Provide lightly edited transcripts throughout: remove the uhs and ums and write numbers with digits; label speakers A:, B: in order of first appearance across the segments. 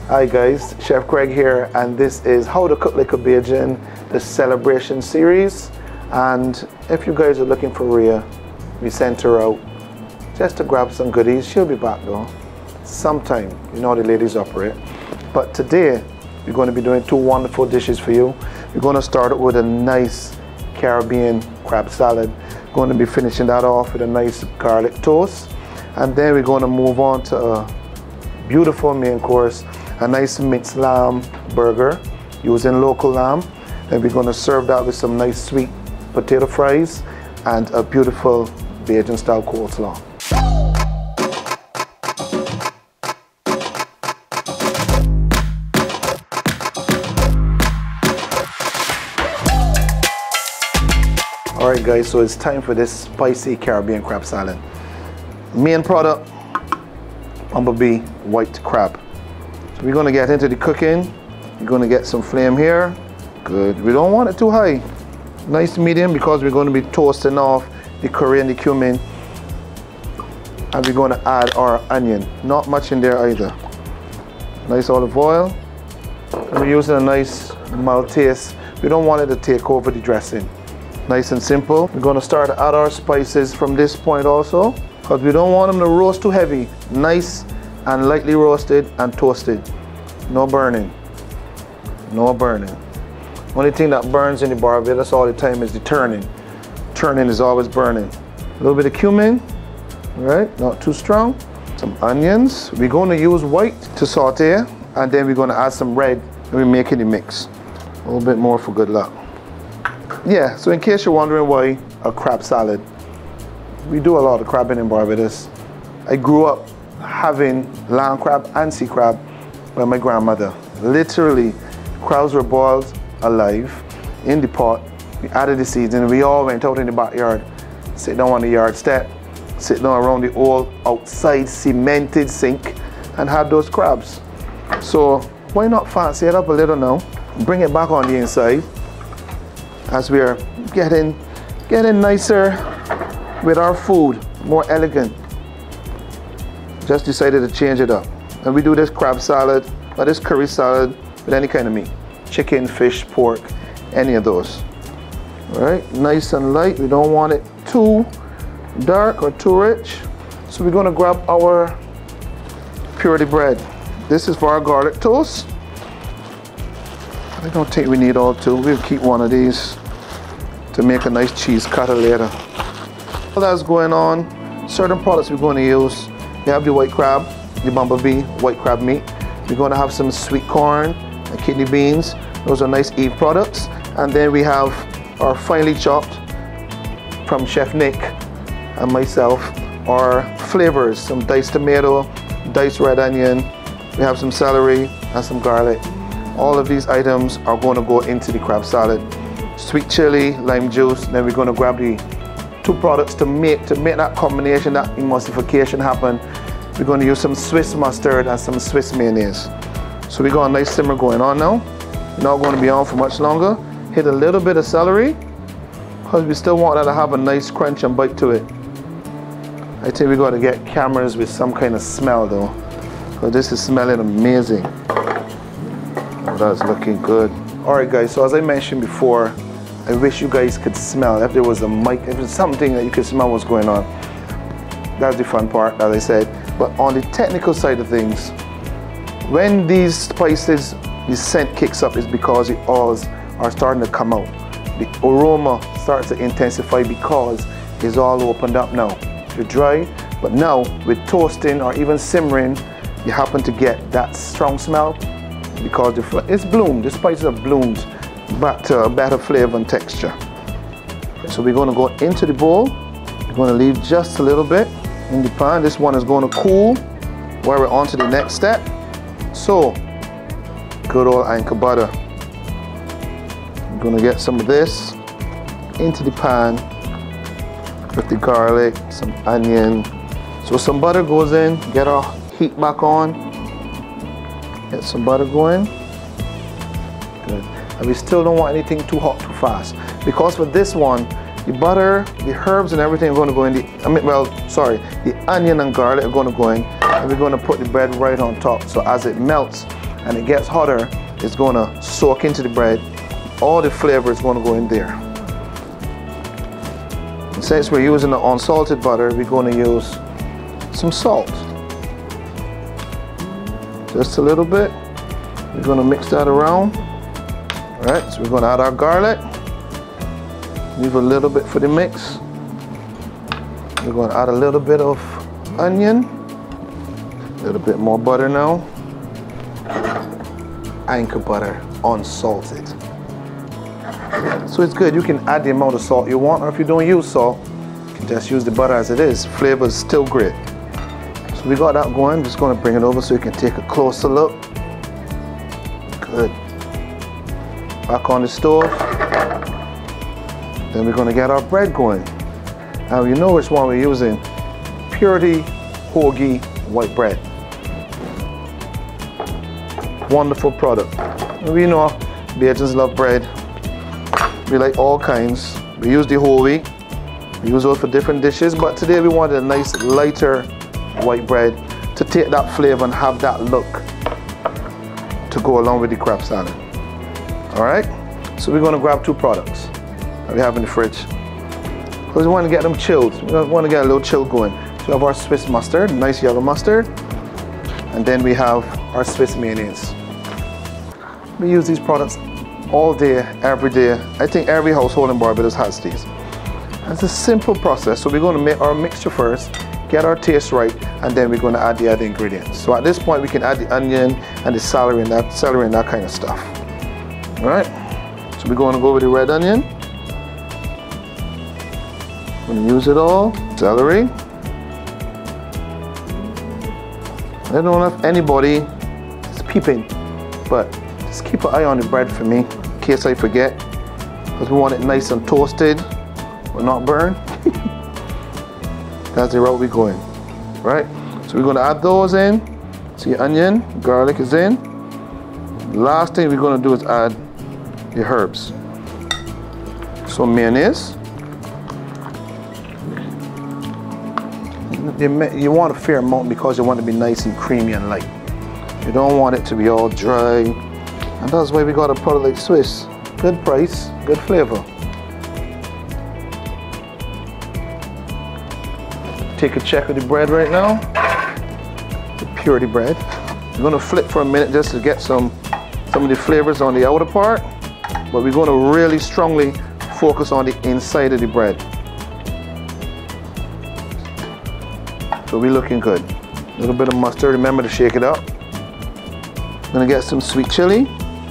A: Hi guys, Chef Creig here, and this is How to Cook Like a Bajan, the celebration series. And if you guys are looking for Rhea, we sent her out just to grab some goodies. She'll be back though, sometime. You know how the ladies operate. But today, we're going to be doing two wonderful dishes for you. We're going to start it with a nice Caribbean crab salad. Going to be finishing that off with a nice garlic toast. And then we're going to move on to a beautiful main course, a nice minced lamb burger using local lamb. Then we're going to serve that with some nice sweet potato fries and a beautiful Bajan style coleslaw. Alright guys, so it's time for this spicy Caribbean crab salad. Main product, Bumblebee white crab. So we're going to get into the cooking. We're going to get some flame here. Good. We don't want it too high. Nice medium, because we're going to be toasting off the curry and the cumin. And we're going to add our onion. Not much in there either. Nice olive oil. And we're using a nice mild taste. We don't want it to take over the dressing. Nice and simple. We're going to start to add our spices from this point also, because we don't want them to roast too heavy. Nice and lightly roasted and toasted. No burning. No burning. Only thing that burns in the Barbados all the time is the turning. Turning is always burning. A little bit of cumin, right? Not too strong. Some onions. We're going to use white to saute, and then we're going to add some red and we're making the mix. A little bit more for good luck. Yeah, so in case you're wondering why a crab salad, we do a lot of crabbing in Barbados. I grew up having land crab and sea crab by my grandmother. Literally, crabs were boiled alive in the pot. We added the seasoning. We all went out in the backyard, sit down on the yard step, sit down around the old outside cemented sink and had those crabs. So why not fancy it up a little now? Bring it back on the inside as we are getting nicer with our food, more elegant. Just decided to change it up. And we do this crab salad or this curry salad with any kind of meat. Chicken, fish, pork, any of those. All right, nice and light. We don't want it too dark or too rich. So we're gonna grab our Purity bread. This is for our garlic toast. I don't think we need all two. We'll keep one of these to make a nice cheese cutter later. All that's going on, certain products we're going to use. We have the white crab, the Bumblebee white crab meat. We're going to have some sweet corn and kidney beans. Those are nice Eve products. And then we have our finely chopped from Chef Nick and myself, our flavors, some diced tomato, diced red onion. We have some celery and some garlic. All of these items are going to go into the crab salad. Sweet chili, lime juice. Then we're going to grab the two products to make that combination, that emulsification happen. We're going to use some Swiss mustard and some Swiss mayonnaise. So we got a nice simmer going on now. We're not going to be on for much longer. Hit a little bit of celery, because we still want that to have a nice crunch and bite to it. I think we got to get cameras with some kind of smell though, because this is smelling amazing. Oh, that's looking good. Alright guys, so as I mentioned before, I wish you guys could smell, if there was a mic, if there's something that you could smell what's going on. That's the fun part, as I said. But on the technical side of things, when these spices, the scent kicks up, is because the oils are starting to come out. The aroma starts to intensify because it's all opened up now. You're dry, but now with toasting or even simmering, you happen to get that strong smell because it's bloomed. The spices have bloomed back to a better flavor and texture. So we're going to go into the bowl. We're going to leave just a little bit in the pan. This one is going to cool while we're on to the next step. So, good old anchor butter. I'm going to get some of this into the pan with the garlic, some onion. So some butter goes in, get our heat back on. Get some butter going. Good. And we still don't want anything too hot too fast, because for this one, the butter, the herbs and everything are going to go in the onion and garlic are going to go in, and we're going to put the bread right on top. So as it melts and it gets hotter, it's going to soak into the bread. All the flavor is going to go in there. And since we're using the unsalted butter, we're going to use some salt. Just a little bit. We're going to mix that around. All right, so we're going to add our garlic. Leave a little bit for the mix. We're going to add a little bit of onion. A little bit more butter now. Anchor butter, unsalted. So it's good. You can add the amount of salt you want, or if you don't use salt, you can just use the butter as it is. Flavor is still great. So we got that going. Just going to bring it over so you can take a closer look. Good. Back on the stove. Then we're going to get our bread going. Now you know which one we're using. Purity hoagie white bread. Wonderful product. We know Bajans love bread. We like all kinds. We use the whole wheat. We use those for different dishes, but today we wanted a nice lighter white bread to take that flavor and have that look to go along with the crab salad. All right, so we're going to grab two products that we have in the fridge because we want to get them chilled. We want to get a little chill going. So we have our Swiss mustard, nice yellow mustard, and then we have our Swiss mayonnaise. We use these products all day, every day. I think every household in Barbados has these. It's a simple process. So we're going to make our mixture first, get our taste right, and then we're going to add the other ingredients. So at this point we can add the onion and the celery and that kind of stuff. All right, so we're going to go with the red onion. I'm going to use it all. Celery. I don't know if anybody is peeping, but just keep an eye on the bread for me in case I forget, because we want it nice and toasted but not burned. That's the route we're going, right? So we're going to add those in. See, onion, garlic is in. Last thing we're going to do is add the herbs. So mayonnaise. You want a fair amount because you want to be nice and creamy and light. You don't want it to be all dry. And that's why we got a product like Swiss. Good price, good flavor. Take a check of the bread right now. The Purity bread. We're going to flip for a minute just to get some of the flavors on the outer part, but we're going to really strongly focus on the inside of the bread. So we're looking good. A little bit of mustard, remember to shake it up. I'm going to get some sweet chili.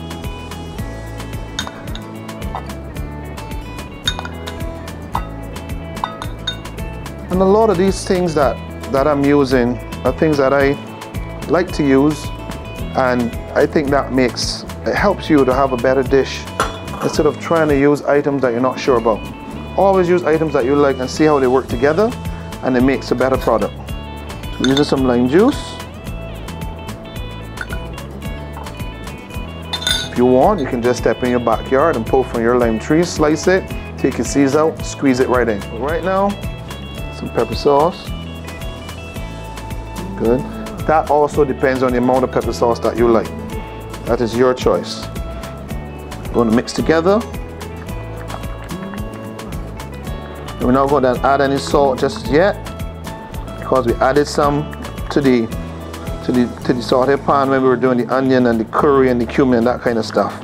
A: And a lot of these things that I'm using are things that I like to use, and I think that it helps you to have a better dish instead of trying to use items that you're not sure about. Always use items that you like and see how they work together, and it makes a better product. So we're using some lime juice. If you want, you can just step in your backyard and pull from your lime tree, slice it, take your seeds out, squeeze it right in. But right now, some pepper sauce. Good. That also depends on the amount of pepper sauce that you like. That is your choice. Going to mix together. And we're not going to add any salt just yet because we added some to the saute pan when we were doing the onion and the curry and the cumin and that kind of stuff.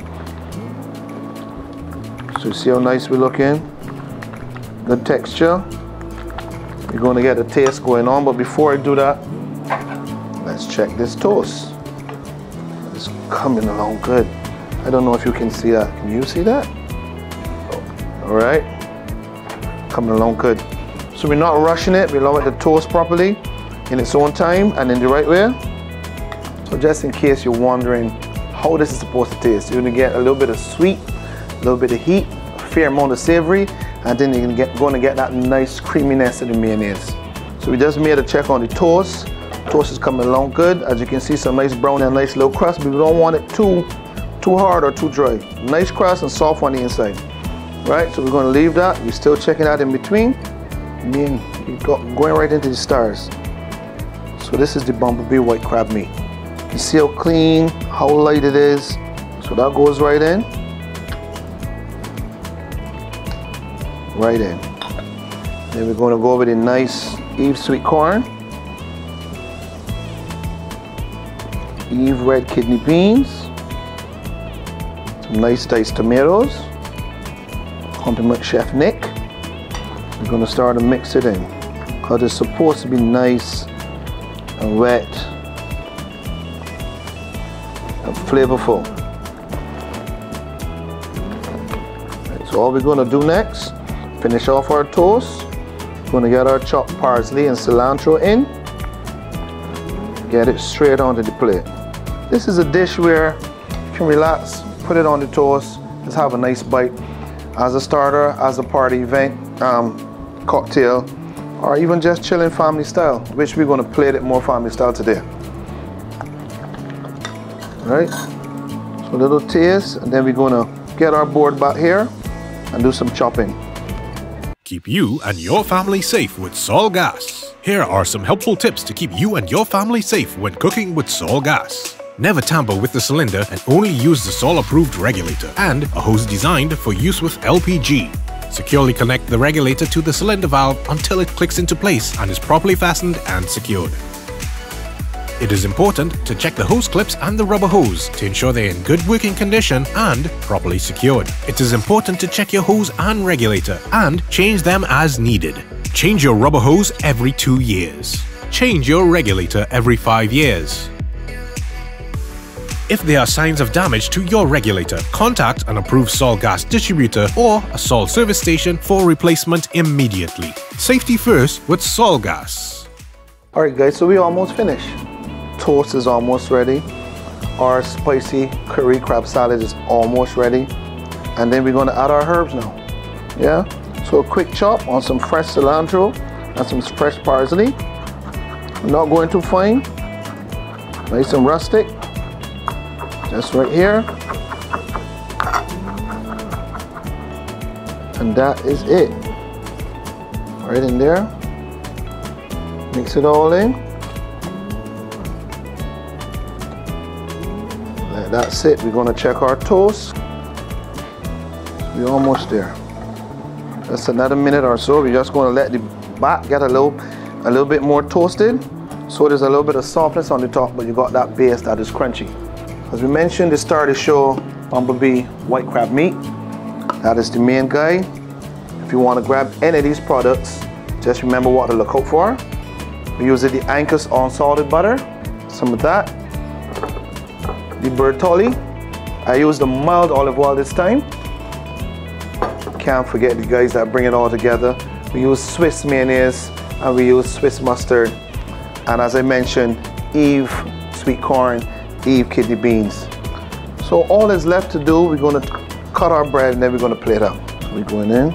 A: So you see how nice we're looking? Good texture. You're going to get a taste going on, but before I do that, let's check this toast. It's coming along good. I don't know if you can see that. Can you see that? All right, coming along good. So we're not rushing it. We allow it to toast properly in its own time and in the right way. So just in case you're wondering how this is supposed to taste, you're going to get a little bit of sweet, a little bit of heat, a fair amount of savory, and then you're going to get that nice creaminess of the mayonnaise. So we just made a check on the toast. Toast is coming along good. As you can see, some nice brown and nice little crust, but we don't want it too hard or too dry. Nice crust and soft on the inside. Right, so we're going to leave that. We're still checking out in between. Going right into the stars. So this is the bumblebee white crab meat. You see how clean, how light it is. So that goes right in. Right in. Then we're going to go over the nice Eve sweet corn, Eve red kidney beans, some nice diced tomatoes, compliment Chef Nick. We're going to start to mix it in because it's supposed to be nice and wet and flavorful. Right, so all we're going to do next, finish off our toast. We're going to get our chopped parsley and cilantro in. Get it straight onto the plate. This is a dish where you can relax, put it on the toast, just have a nice bite as a starter, as a party event, cocktail, or even just chilling family style, which we're going to plate it more family style today. Alright, so a little taste, and then we're going to get our board back here and do some chopping.
B: Keep you and your family safe with Sol Gas. Here are some helpful tips to keep you and your family safe when cooking with Sol Gas. Never tamper with the cylinder and only use the Sol approved regulator and a hose designed for use with LPG. Securely connect the regulator to the cylinder valve until it clicks into place and is properly fastened and secured. It is important to check the hose clips and the rubber hose to ensure they're in good working condition and properly secured. It is important to check your hose and regulator and change them as needed. Change your rubber hose every 2 years. Change your regulator every 5 years. If there are signs of damage to your regulator, contact an approved Sol Gas distributor or a Sol service station for replacement immediately. Safety first with Sol Gas.
A: Alright guys, so we almost finished. Toast is almost ready. Our spicy curry crab salad is almost ready. And then we're going to add our herbs now. Yeah? So a quick chop on some fresh cilantro and some fresh parsley. Not going too fine. Nice and rustic. Just right here. And that is it. Right in there. Mix it all in. That's it. We're going to check our toast. We're almost there. Just another minute or so. We're just going to let the back get a little bit more toasted. So there's a little bit of softness on the top, but you got that base that is crunchy. As we mentioned, the start of the show, Bumblebee white crab meat. That is the main guy. If you want to grab any of these products, just remember what to look out for. We use the Anchor's unsalted butter, some of that. The Bertolli. I use the mild olive oil this time. Can't forget the guys that bring it all together. We use Swiss mayonnaise and we use Swiss mustard. And as I mentioned, Eve sweet corn, Eve kidney beans. So all that's left to do, we're going to cut our bread and then we're going to plate out. So we're going in.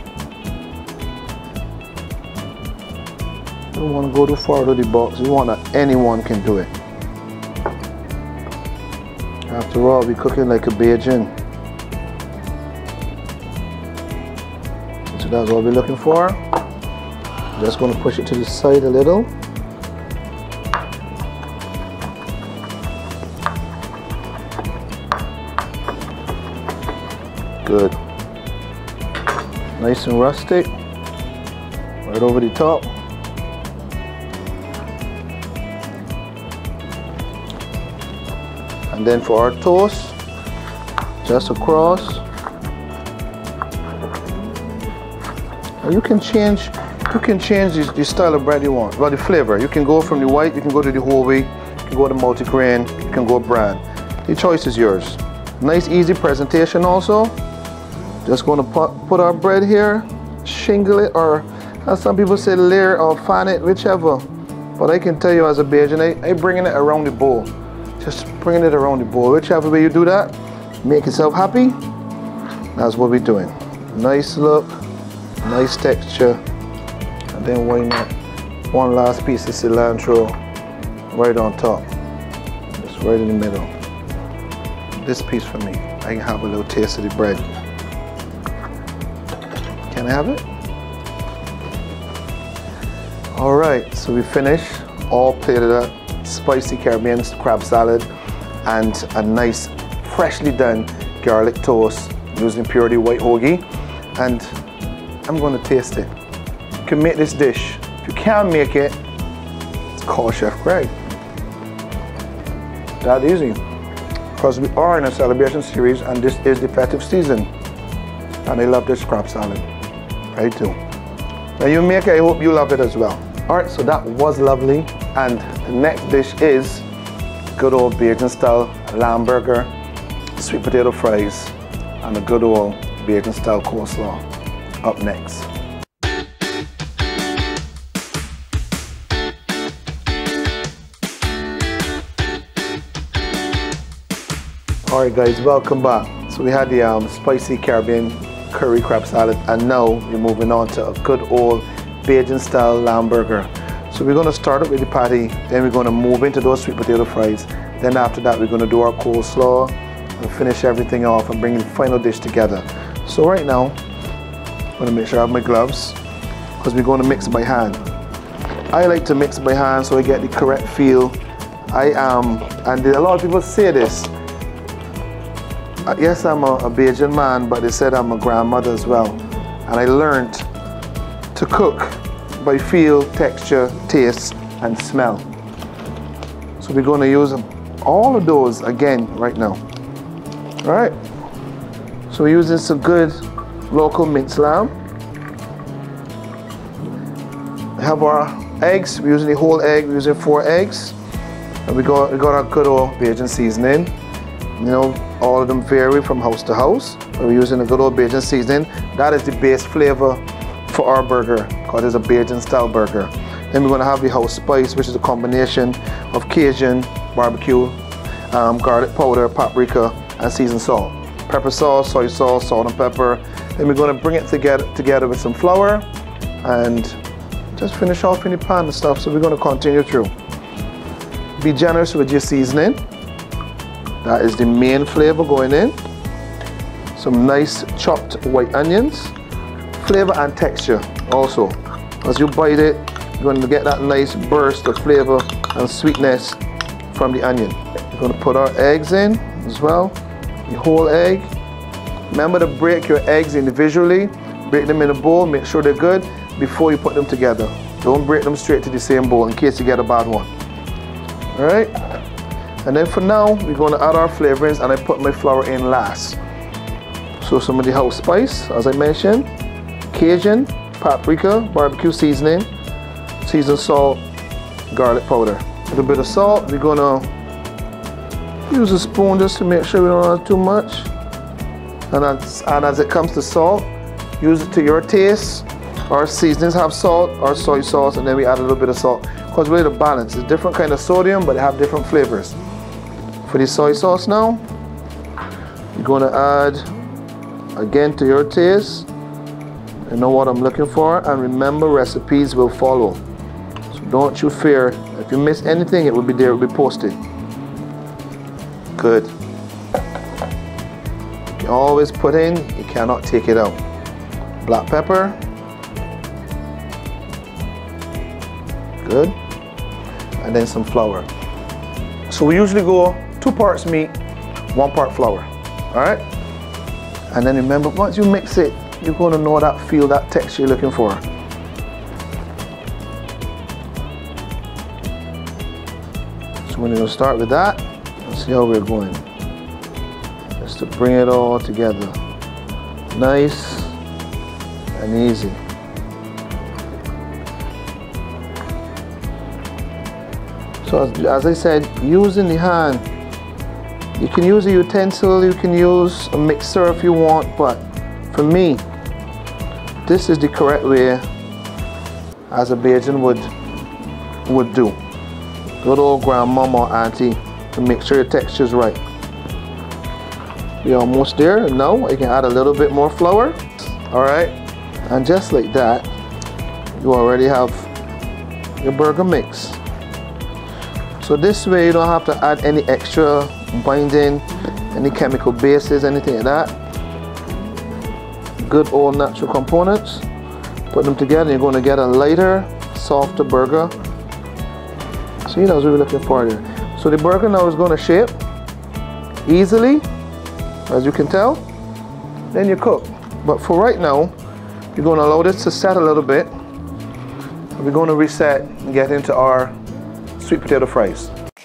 A: Don't want to go too far to the box. We want that anyone can do it. After all, we're cooking like a Bajan. So that's what we're looking for. Just going to push it to the side a little. Good. Nice and rustic. Right over the top. And then for our toast, just across. And you can change the style of bread you want, well, the flavor. You can go from the white, you can go to the whole wheat, you can go to multigrain, you can go bran. The choice is yours. Nice easy presentation also. Just going to put our bread here, shingle it, or as some people say, layer or fan it, whichever. But I can tell you as a Bajan, I bringing it around the bowl. Just bringing it around the bowl. Whichever way you do that, make yourself happy. That's what we're doing. Nice look, nice texture. And then why not one last piece of cilantro right on top. Just right in the middle. This piece for me. I can have a little taste of the bread. Can I have it? All right, so we finished, all plated up, spicy Caribbean crab salad and a nice freshly done garlic toast using Purity white hoagie. And I'm going to taste it. You can make this dish. If you can't make it, call Chef Creig. That easy. Because we are in a celebration series and this is the festive season. And I love this crab salad. I do. Now you make it, I hope you love it as well. Alright, so that was lovely. And the next dish is good old Bajan style lamb burger, sweet potato fries, and a good old Bajan style coleslaw up next. Alright guys, welcome back. So we had the spicy Caribbean curry crab salad, and now we're moving on to a good old Bajan style lamb burger. So we're going to start up with the patty, then we're going to move into those sweet potato fries. Then after that we're going to do our coleslaw and finish everything off and bring the final dish together. So right now, I'm going to make sure I have my gloves because we're going to mix by hand. I like to mix by hand so I get the correct feel. And a lot of people say this, yes, I'm a Bajan man, but they said I'm a grandmother as well. And I learned to cook by feel, texture, taste, and smell. So we're going to use all of those again right now. All right. So we're using some good local minced lamb. We have our eggs. We're using the whole egg. We're using 4 eggs. And we got our good old Bajan seasoning. You know, all of them vary from house to house. We're using a good old Bajan seasoning. That is the base flavor for our burger because it's a Bajan style burger. Then we're going to have the house spice, which is a combination of Cajun, barbecue, garlic powder, paprika, and seasoned salt. Pepper sauce, soy sauce, salt and pepper. Then we're going to bring it together with some flour and just finish off in the pan and stuff. So we're going to continue through. Be generous with your seasoning. That is the main flavor going in. Some nice chopped white onions. Flavor and texture also. As you bite it, you're going to get that nice burst of flavor and sweetness from the onion. We're going to put our eggs in as well. The whole egg. Remember to break your eggs individually. Break them in a bowl, make sure they're good before you put them together. Don't break them straight to the same bowl in case you get a bad one. Alright? And then for now, we're going to add our flavorings, and I put my flour in last. So some of the house spice, as I mentioned, Cajun, paprika, barbecue seasoning, seasoned salt, garlic powder. A little bit of salt. We're going to use a spoon just to make sure we don't add too much. And as it comes to salt, use it to your taste. Our seasonings have salt, our soy sauce, and then we add a little bit of salt. Because we're to balance. It's different kind of sodium, but they have different flavors. For the soy sauce now, you're going to add, again, to your taste. You know what I'm looking for, and remember, recipes will follow. So don't you fear. If you miss anything, it will be there, it will be posted. Good. You can always put in, you cannot take it out. Black pepper. Good. And then some flour. So we usually go 2 parts meat, 1 part flour. All right? And then remember, once you mix it, you're going to know that feel, that texture you're looking for. So we're going to start with that and see how we're going. Just to bring it all together. Nice and easy. So as I said, using the hand, you can use a utensil, you can use a mixer if you want, but for me, this is the correct way as a Bajan would do. Good old grandmama or auntie to make sure your texture is right. We're almost there. Now I can add a little bit more flour. All right, and just like that, you already have your burger mix. So this way you don't have to add any extra binding, any chemical bases, anything like that. Good old natural components. Put them together, you're going to get a lighter, softer burger. See, that's what we're looking for there. So the burger now is going to shape easily, as you can tell. Then you cook. But for right now, you're going to allow this to set a little bit. We're going to reset and get into our sweet potato fries.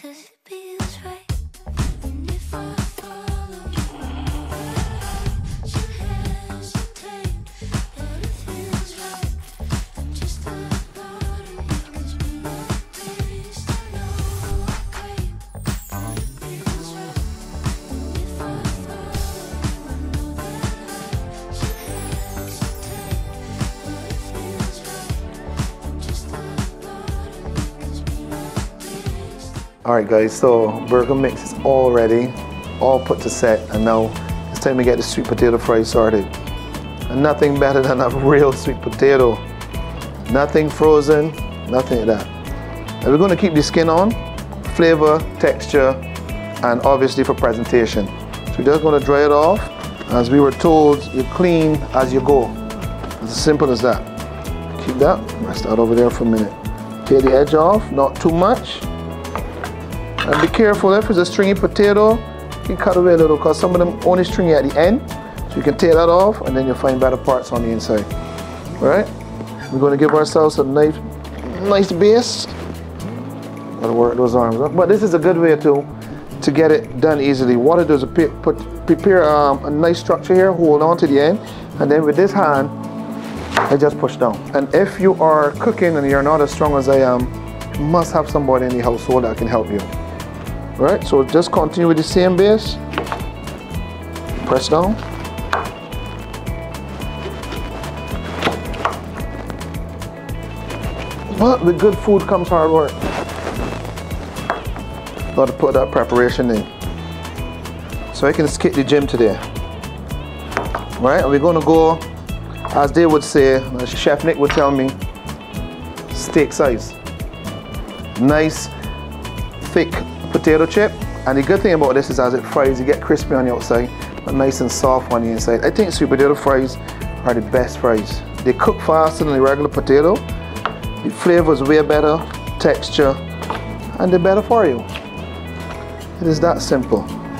A: Alright guys, so burger mix is all ready, all put to set, and now it's time to get the sweet potato fries started. And nothing better than a real sweet potato. Nothing frozen, nothing like that. And we're going to keep the skin on, flavor, texture, and obviously for presentation. So we're just going to dry it off. As we were told, you clean as you go. It's as simple as that. Keep that, rest that over there for a minute. Take the edge off, not too much. And be careful, if it's a stringy potato, you can cut away a little because some of them only stringy at the end. So you can take that off and then you'll find better parts on the inside. Alright? We're going to give ourselves a nice base. Gotta work those arms up. But this is a good way to get it done easily. What it does is prepare a nice structure here, hold on to the end, and then with this hand, I just push down. And if you are cooking and you're not as strong as I am, you must have somebody in the household that can help you. Alright, so just continue with the same base. Press down. But with good food comes hard work. Got to put that preparation in. So I can skip the gym today. Alright, and we're going to go, as they would say, as Chef Nick would tell me, steak size. Nice, thick potato chip, and the good thing about this is as it fries, you get crispy on the outside but nice and soft on the inside. I think sweet potato fries are the best fries. They cook faster than the regular potato, the flavor is way better, texture, and they're better for you. It is that simple.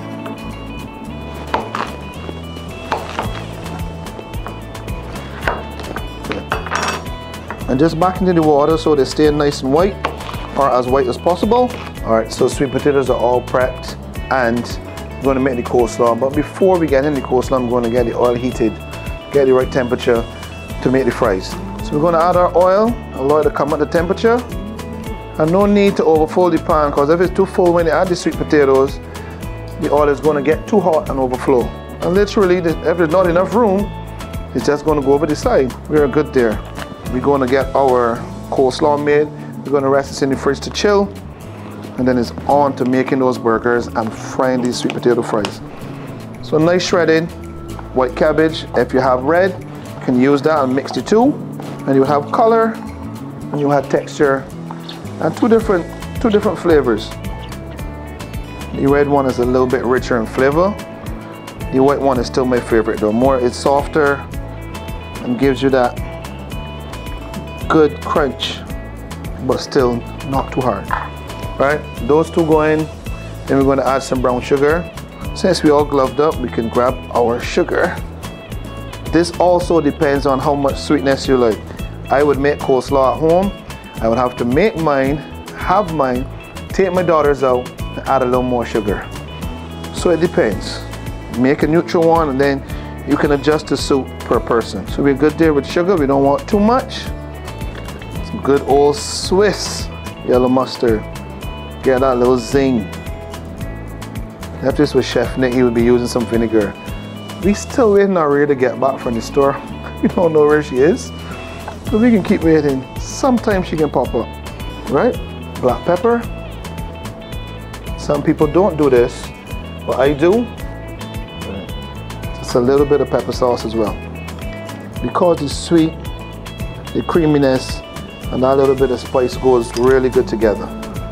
A: And just back into the water so they stay nice and white, or as white as possible. Alright, so sweet potatoes are all prepped and I'm going to make the coleslaw. But before we get in the coleslaw, I'm going to get the oil heated, get the right temperature to make the fries. So we're going to add our oil, allow it to come at the temperature. And no need to overfill the pan, because if it's too full when you add the sweet potatoes, the oil is going to get too hot and overflow. And literally, if there's not enough room, it's just going to go over the side. We're good there. We're going to get our coleslaw made. We're going to rest this in the fridge to chill, and then it's on to making those burgers and frying these sweet potato fries. So nice shredded white cabbage. If you have red, you can use that and mix the two, and you have color and you have texture and two different flavors. The red one is a little bit richer in flavor. The white one is still my favorite though. It's softer and gives you that good crunch, but still not too hard. Right, those two go in. Then we're going to add some brown sugar. Since we all gloved up, we can grab our sugar. This also depends on how much sweetness you like. I would make coleslaw at home. I would have to make mine, have mine, take my daughters out, and add a little more sugar. So it depends. Make a neutral one, and then you can adjust the suit per person. So we're good there with sugar. We don't want too much. Some good old Swiss yellow mustard. Get that little zing. If this was Chef Nick, he would be using some vinegar. We still waiting on Rhea to get back from the store. We don't know where she is, so we can keep waiting. Sometimes she can pop up. Right? Black pepper. Some people don't do this, but I do. Just a little bit of pepper sauce as well. Because it's sweet, the creaminess, and that little bit of spice goes really good together.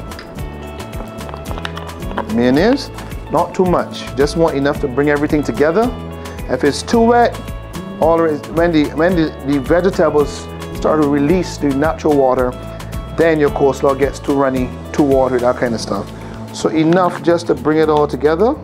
A: Mayonnaise, not too much. Just want enough to bring everything together. If it's too wet, when the vegetables start to release the natural water, then your coleslaw gets too runny too watery, that kind of stuff. So enough just to bring it all together.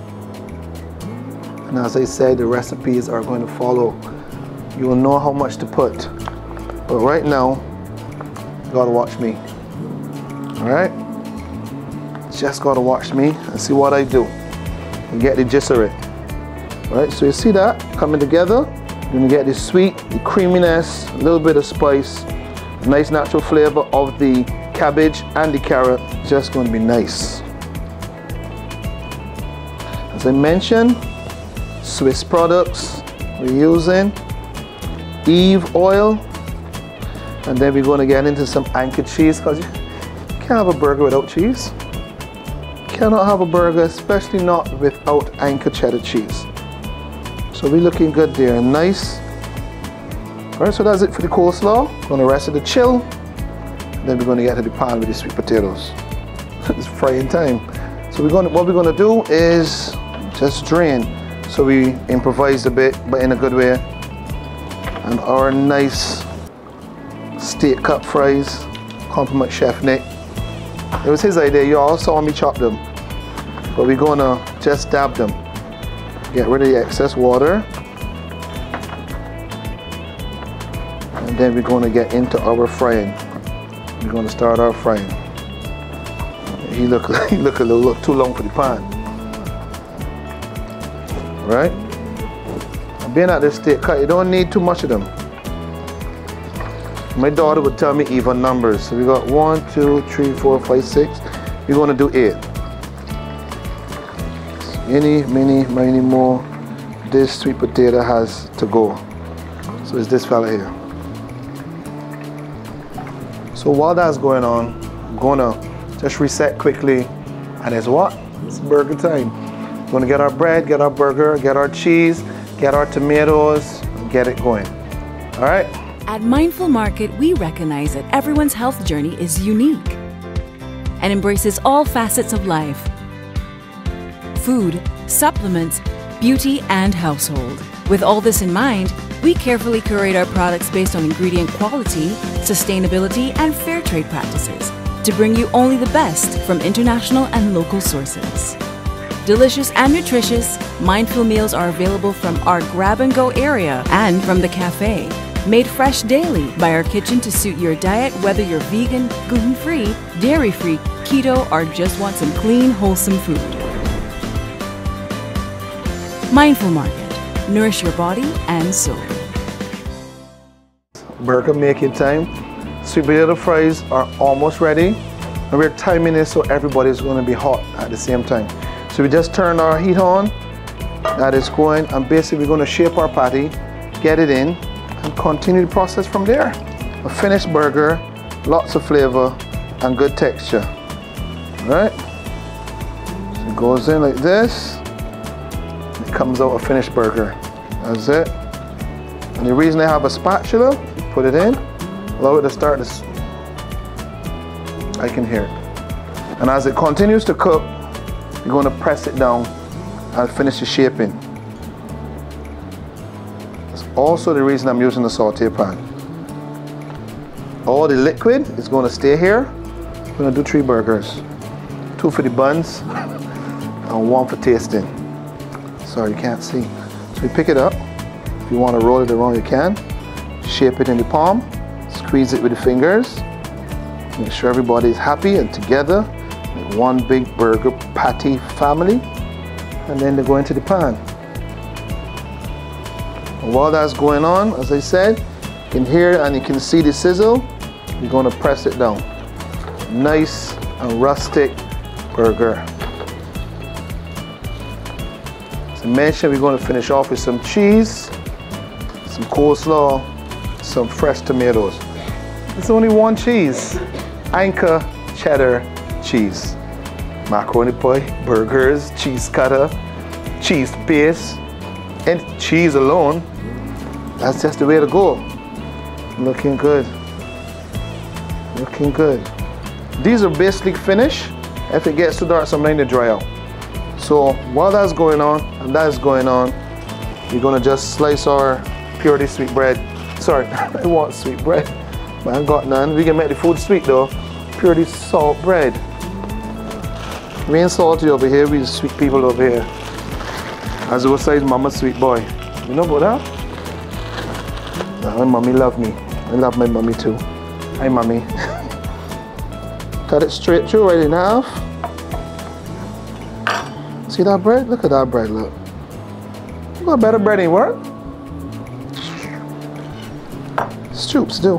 A: And as I said, the recipes are going to follow. You will know how much to put. But right now, you gotta watch me. All right? Just gotta watch me and see what I do and get the gist of it. All right, so you see that coming together. You're gonna get the sweet, the creaminess, a little bit of spice, nice natural flavor of the cabbage and the carrot. Just gonna be nice. As I mentioned, Swiss products we're using, Eve oil, and then we're gonna get into some anchored cheese, because you can't have a burger without cheese. You cannot have a burger, especially not without anchored cheddar cheese. So we're looking good there, nice. All right, so that's it for the coleslaw. Gonna rest it to chill. Then we're gonna get to the pan with the sweet potatoes. It's frying time. So what we're gonna do is just drain. So we improvised a bit, but in a good way. And our nice steak cut fries, compliment Chef Nick. It was his idea, you all saw me chop them. But we're gonna just dab them. Get rid of the excess water. And then we're gonna get into our frying. We're gonna start our frying. He look a little too long for the pan. Right? And being at this steak cut, you don't need too much of them. My daughter would tell me even numbers. So we got 1, 2, 3, 4, 5, 6. We're gonna do 8. Many more this sweet potato has to go. So it's this fella here. So while that's going on, I'm gonna just reset quickly, and it's what? It's burger time. We're gonna get our bread, get our burger, get our cheese, get our tomatoes, and get it going. All right?
C: At Mindful Market, we recognize that everyone's health journey is unique and embraces all facets of life: food, supplements, beauty, and household. With all this in mind, we carefully curate our products based on ingredient quality, sustainability, and fair trade practices to bring you only the best from international and local sources. Delicious and nutritious, mindful meals are available from our grab-and-go area and from the cafe. Made fresh daily by our kitchen to suit your diet, whether you're vegan, gluten-free, dairy-free, keto, or just want some clean, wholesome food. Mindful Market. Nourish your body and soul.
A: Burger making time. Sweet potato fries are almost ready. And we're timing this so everybody's going to be hot at the same time. So we just turned our heat on. That is going. And basically we're going to shape our patty, get it in, and continue the process from there. A finished burger, lots of flavor and good texture. All right? So it goes in like this. It comes out a finished burger. That's it. And the reason I have a spatula, put it in, allow it to start this. I can hear it. And as it continues to cook, you're going to press it down and finish the shaping. That's also the reason I'm using the saute pan. All the liquid is going to stay here. I'm going to do 3 burgers. 2 for the buns and 1 for tasting. Sorry, you can't see. So you pick it up. If you want to roll it around, you can. Shape it in the palm. Squeeze it with the fingers. Make sure everybody is happy and together. Make one big burger patty family. And then they go into the pan. And while that's going on, as I said, you can hear and you can see the sizzle. You're going to press it down. Nice and rustic burger. As I mentioned, we're going to finish off with some cheese, some coleslaw, some fresh tomatoes. It's only 1 cheese. Anchor cheddar cheese. Macaroni pie, burgers, cheese cutter, cheese base, and cheese alone. That's just the way to go. Looking good. Looking good. These are basically finished. If it gets too dark, sometimes they dry out. So while that's going on and that's going on, we're gonna just slice our Purity sweet bread. Sorry, I want sweet bread, but I ain't got none. We can make the food sweet though. Purity salt bread. We ain't salty over here, we sweet people over here. As I say, mama's sweet boy. You know about that? My mommy love me. I love my mommy too. Hi mommy. Cut it straight through, right in half. See that bread? Look at that bread, look. You got better bread ain't work. Stoops do.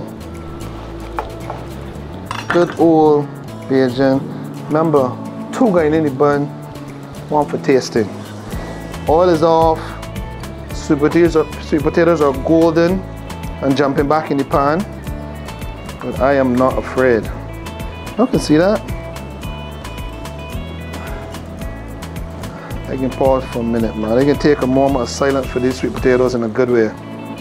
A: Good old Bajan. Remember, 2 going in the bun, 1 for tasting. Oil is off. Sweet potatoes are golden and jumping back in the pan. But I am not afraid. You can see that. I can pause for a minute, man. I can take a moment of silence for these sweet potatoes in a good way.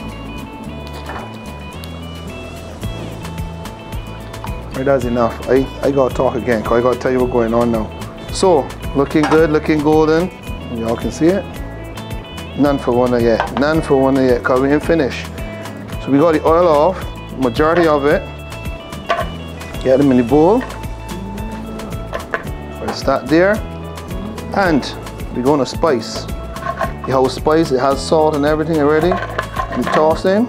A: Right, that's enough. I gotta talk again, because I gotta tell you what's going on now. So, looking good, looking golden. Y'all can see it. None for one yet. None for one yet, because we ain't finished. So we got the oil off, majority of it. Get them in the bowl. Press that there. And we're going to spice. The whole spice, it has salt and everything already. We toss in.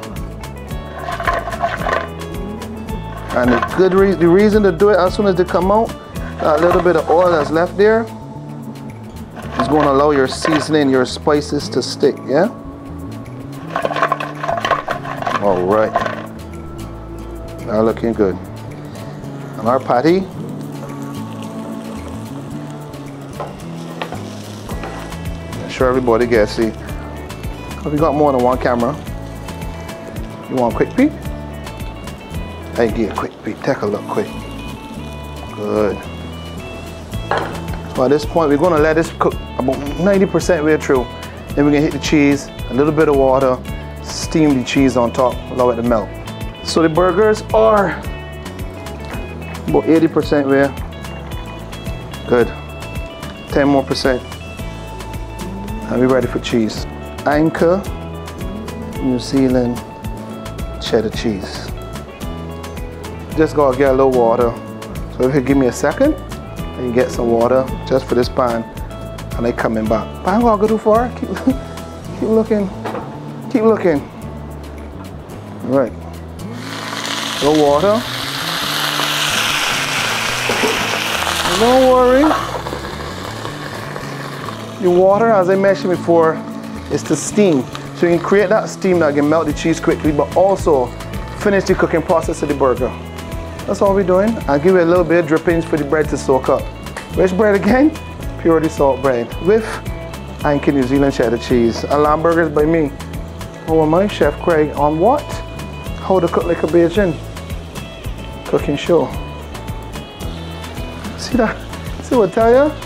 A: And the reason to do it as soon as they come out, that little bit of oil that's left there is going to allow your seasoning, your spices to stick, yeah? All right. Now looking good. And our patty. Make sure everybody gets see. If you got more than one camera, you want a quick peek? I give a quick peek. Take a look quick. Good. So at this point, we're going to let this cook about 90% way through. Then we're going to hit the cheese, a little bit of water, steam the cheese on top, allow it to melt. So the burgers are about 80% way. Good. 10 more percent. And we're ready for cheese. Anchor, New Zealand cheddar cheese. Just gotta get a little water. So if you give me a second, I can get some water just for this pan, and I coming back. But I'm gonna go too far. Keep looking. Keep looking. All right. A little water. And don't worry. The water, as I mentioned before, is to steam. So you can create that steam that can melt the cheese quickly, but also finish the cooking process of the burger. That's all we're doing. I'll give you a little bit of drippings for the bread to soak up. Which bread again? Purity salt bread with Anchor New Zealand cheddar cheese. Lamb burgers by me. Oh, am I? Chef Creig on what? How to cook like a Bajan cooking show. See that? See what I tell you?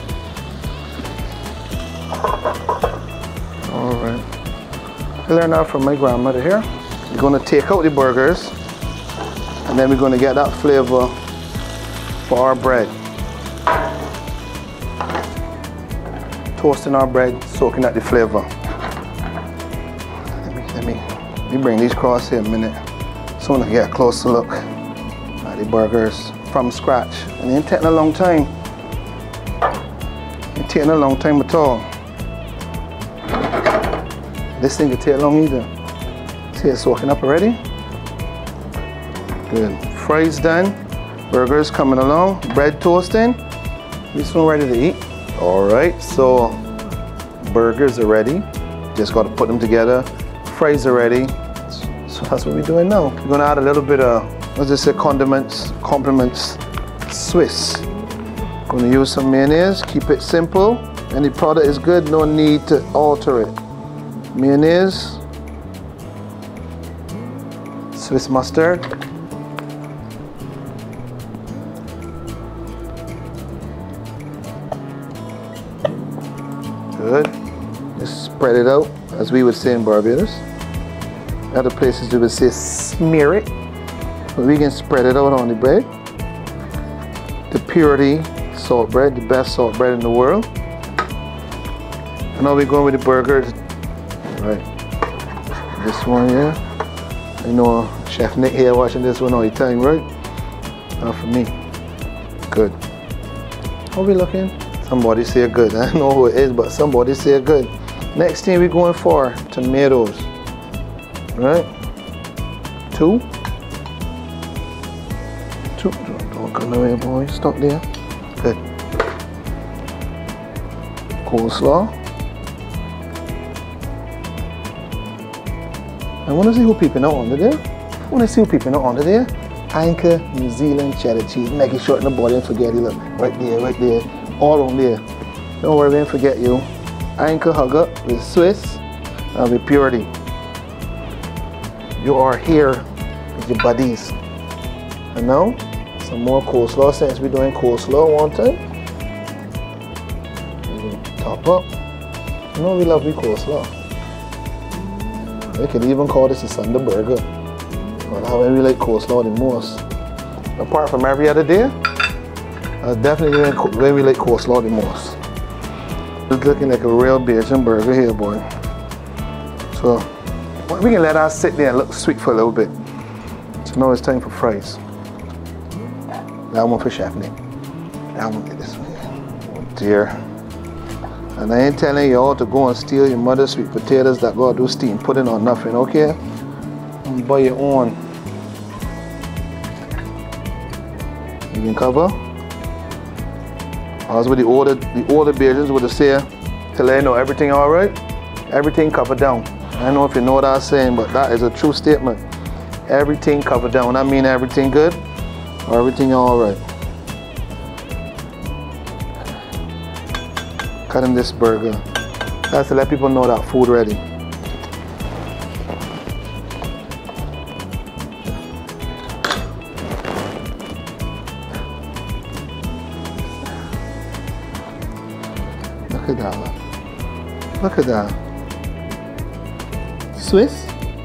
A: All right. I learned that from my grandmother here. We're going to take out the burgers. And then we're going to get that flavor for our bread. Toasting our bread, soaking out the flavor. Let me bring these across here a minute. So I get a closer look at the burgers from scratch. And it ain't taking a long time. It ain't taking a long time at all. This thing can take long either. See it's soaking up already? Good. Fries done. Burgers coming along. Bread toasting. We soon ready to eat. All right, so burgers are ready. Just got to put them together. Fries are ready. So that's what we're doing now. We're gonna add a little bit of, let's just say compliments, Swiss. Gonna use some mayonnaise. Keep it simple. And the product is good. No need to alter it. Mayonnaise. Swiss mustard. Good. Just spread it out, as we would say in Barbados. Other places they would say smear it. But we can spread it out on the bread. The Purity salt bread, the best salt bread in the world. And now we're going with the burgers. Right. This one here. I know Chef Nick here watching this one all the time, right? Not for me. Good. How we looking? Somebody say good. I don't know who it is, but somebody say good. Next thing we're going for tomatoes. Right? 2. Don't come away, boy. Stop there. Good. Coleslaw. I want to see who peeping out under there. I want to see who peeping out under there. Anchor New Zealand cheddar cheese. Make it short in the body and forget it. Look, right there. All on there. Don't worry, we didn't forget you. Anchor hugger with Swiss and with Purity. You are here with your buddies. And now, some more coleslaw since we're doing coleslaw one time. Top up. You know we love the coleslaw. We could even call this a Sunday burger. But how we like coleslaw the most. Apart from every other day, definitely when we like coleslaw the most. It's looking like a real Bajan burger here, boy. So we can let that sit there and look sweet for a little bit. So now it's time for fries. That one for Chef Nick. That one this one. Oh dear. And I ain't telling y'all to go and steal your mother's sweet potatoes that go do steam pudding or nothing, okay? And buy your own. You can cover. As with the older Bajans would say, to let you know everything alright, everything covered down. I don't know if you know what I'm saying, but that is a true statement. Everything covered down. I mean everything good or everything alright. Cutting this burger. That's to let people know that food ready. Look at that. Look at that. Swiss.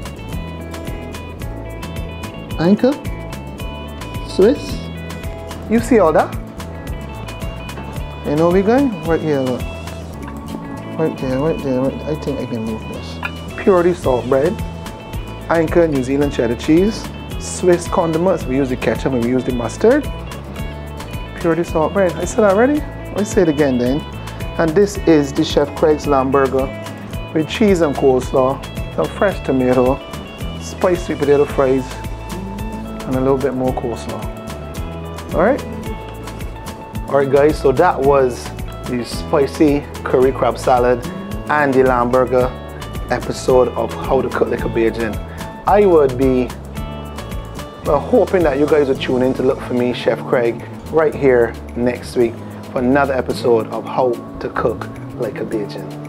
A: Anchor. Swiss. You see all that? You know where we're going? Right here, look. Right there. I think I can move this. Purity salt bread. Anchor New Zealand cheddar cheese. Swiss condiments. We use the ketchup and we use the mustard. Purity salt bread. I said that already? Let's say it again then. And this is the Chef Creig's lamb burger with cheese and coleslaw, some fresh tomato, spicy potato fries, and a little bit more coleslaw. Alright guys, so that was the spicy curry crab salad and the lamb burger episode of How to Cook Like a Bajan. I would be hoping that you guys would tune in to look for me, Chef Creig, right here next week for another episode of How to Cook Like a Bajan.